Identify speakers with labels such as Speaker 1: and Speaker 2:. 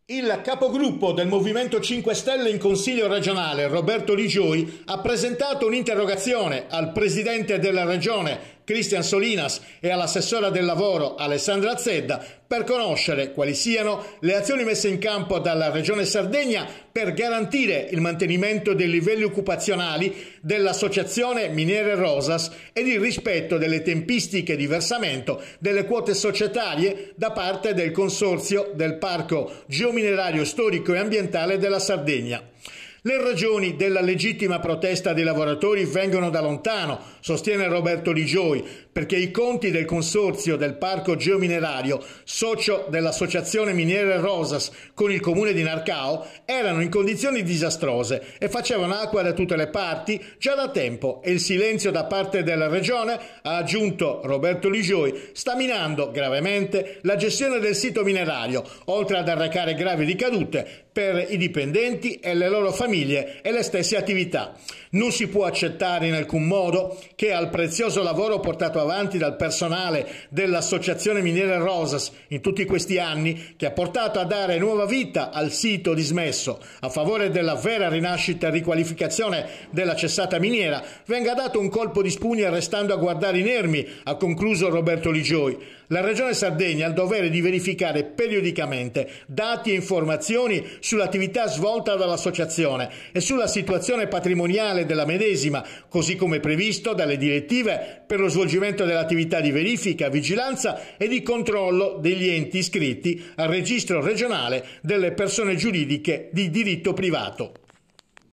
Speaker 1: Il capogruppo del Movimento 5 Stelle in Consiglio regionale, Roberto Ligioi, ha presentato un'interrogazione al presidente della regione, Cristian Solinas, e all'assessora del lavoro, Alessandra Zedda, per conoscere quali siano le azioni messe in campo dalla regione Sardegna per garantire il mantenimento dei livelli occupazionali dell'associazione Miniere Rosas ed il rispetto delle tempistiche di versamento delle quote societarie da parte del Consorzio del Parco Geominerario Storico e Ambientale della Sardegna. Le ragioni della legittima protesta dei lavoratori vengono da lontano, sostiene Roberto Ligioi, perché i conti del Consorzio del Parco Geominerario, socio dell'Associazione Miniere Rosas con il comune di Narcao, erano in condizioni disastrose e facevano acqua da tutte le parti già da tempo, e il silenzio da parte della regione, ha aggiunto Roberto Ligioi, sta minando gravemente la gestione del sito minerario, oltre ad arrecare gravi ricadute per i dipendenti e le loro famiglie e le stesse attività. Non si può accettare in alcun modo che al prezioso lavoro portato avanti dal personale dell'Associazione Miniere Rosas in tutti questi anni, che ha portato a dare nuova vita al sito dismesso a favore della vera rinascita e riqualificazione della cessata miniera, venga dato un colpo di spugna restando a guardare inermi, ha concluso Roberto Ligioi. La Regione Sardegna ha il dovere di verificare periodicamente dati e informazioni sull'attività svolta dall'associazione e sulla situazione patrimoniale della medesima, così come previsto dalle direttive per lo svolgimento dell'attività di verifica, vigilanza e di controllo degli enti iscritti al registro regionale delle persone giuridiche di diritto privato.